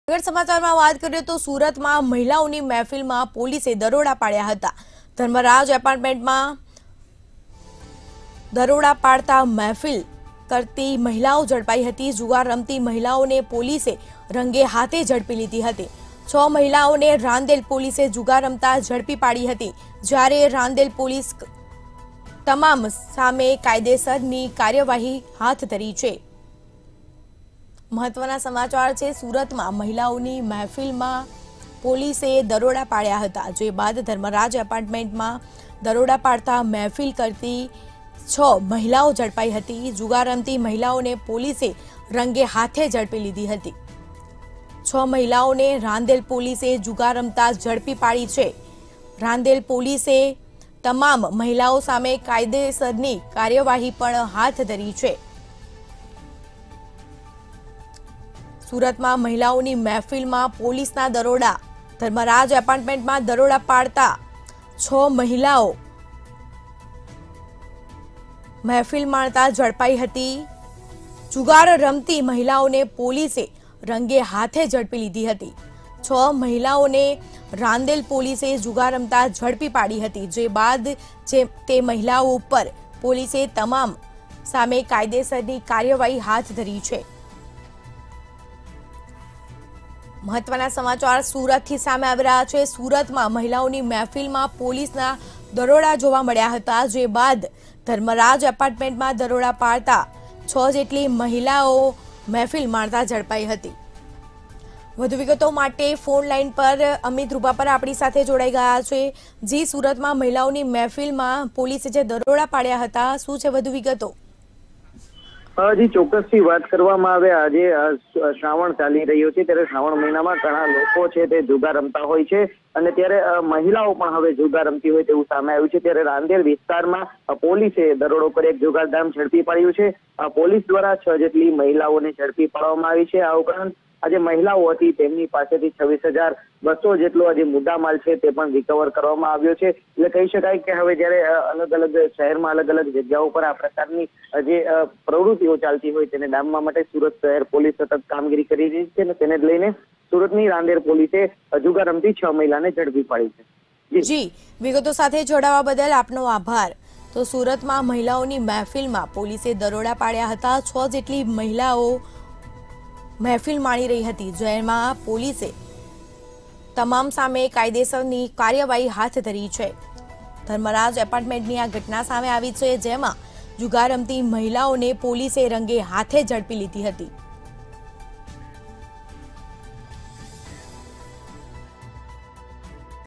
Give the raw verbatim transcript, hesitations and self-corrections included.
આગળ સમાચારમાં વાત કરીએ તો સુરતમાં મહિલાઓની મહેફિલમાં પોલીસે દરોડા પાડ્યા હતા। ધર્મરાજ એપાર્ટમેન્ટમાં દરોડા પાડતા મહેફિલ કરતી મહિલાઓ ઝડપાઈ હતી। જુગાર રમતી મહિલાઓને પોલીસે રંગે હાથે ઝડપી લીધી હતી। છ મહિલાઓને રાંદેલ પોલીસે જુગાર રમતા ઝડપી પાડી હતી, જ્યારે રાંદેલ પોલીસ તમામ સામે કાયદેસરની કાર્યવાહી હાથ ધરી છે। महत्वना समाचार छे। सूरतમાં મહિલાઓની મહેફિલમાં પોલીસે દરોડા પાડ્યા હતા, જે બાદ ધર્મરાજ એપાર્ટમેન્ટમાં દરોડા પાડતા મહેફિલ કરતી છ મહિલાઓ ઝડપાઈ હતી। જુગાર રમતી મહિલાઓને પોલીસે રંગે હાથે ઝડપી લીધી હતી। છ મહિલાઓને રાંદેલ પોલીસે જુગાર રમતા ઝડપી પાડી છે। રાંદેલ પોલીસે તમામ મહિલાઓ સામે કાયદેસરની કાર્યવાહી પણ હાથ ધરી છે। सूरतમાં મહિલાઓની મહેફિલમાં પોલીસના દરોડા। ધર્મરાજ એપાર્ટમેન્ટમાં દરોડા પાડતા છ મહિલાઓ મહેફિલ માણતા ઝડપાઈ હતી। જુગાર રમતી મહિલાઓને પોલીસે રંગે હાથે ઝડપી લીધી હતી। છ મહિલાઓને રાંદેલ પોલીસે જુગાર રમતા ઝડપી પાડી હતી, જે બાદ જે તે મહિલાઓ ઉપર પોલીસે તમામ સામે કાયદેસરની કાર્યવાહી હાથ ધરી છે। महत्वना समाचार सूरत सामे આવી રહ્યા છે। सूरतમાં મહિલાઓની મહેફિલમાં પોલીસના દરોડા જોવા મળ્યા હતા, જે બાદ ધર્મરાજ એપાર્ટમેન્ટમાં દરોડા પાડતા છ જેટલી મહિલાઓ મહેફિલ માણતા ઝડપાઈ હતી। વધુ વિગતો માટે ફોન લાઈન પર અમિત રૂપાપર આપણી સાથે જોડાઈ ગયા છે। જી, सूरतમાં મહિલાઓની મહેફિલમાં પોલીસે જે દરોડા પાડ્યા હતા, શું છે વધુ વિગતો? જી, ચોક્કસથી વાત કરવામાં આવે, આજે શ્રાવણ ચાલી રહ્યો છે, ત્યારે શ્રાવણ મહિનામાં ઘણા લોકો છે તે જુગાર રમતા હોય છે, અને ત્યારે મહિલાઓ પણ હવે જુગાર રમતી હોય તેવું સામે આવ્યું છે। ત્યારે રાંદેર વિસ્તારમાં પોલીસે દરોડો કરી એક જુગારધામ ઝડપી પાડ્યું છે। પોલીસ દ્વારા છ જેટલી મહિલાઓને ઝડપી પાડવામાં આવી છે। આ ઉપરાંત આજે મહિલાઓ હતી તેમની પાસેથી છવ્વીસ હજાર બસો જેટલો આજે મુદ્દામાલ છે તે પણ રિકવર કરવામાં આવ્યો છે। એટલે કહી શકાય કે હવે જયારે અલગ અલગ શહેરમાં અલગ અલગ જગ્યાઓ પર આ પ્રકારની જે પ્રવૃત્તિઓ ચાલતી હોય તેને ડામવા માટે સુરત શહેર પોલીસ સતત કામગીરી કરી રહી છે, અને તેને લઈને સુરતની રાંદેર પોલીસે જુગાર રમતી છ મહિલાને ઝડપી પાડી છે। જી, વિગતો સાથે જોડાવા બદલ આપનો આભાર। તો સુરતમાં મહિલાઓની મહેફિલમાં પોલીસે દરોડા પાડ્યા હતા। છ જેટલી મહિલાઓ મહેફિલ માણી રહી હતી, જેમાં પોલીસે તમામ સામે કાયદેસરની કાર્યવાહી હાથ ધરી છે। ધર્મરાજ એપાર્ટમેન્ટની આ ઘટના સામે આવી છે, જેમાં જુગાર રમતી મહિલાઓને પોલીસે રંગે હાથે ઝડપી લીધી હતી।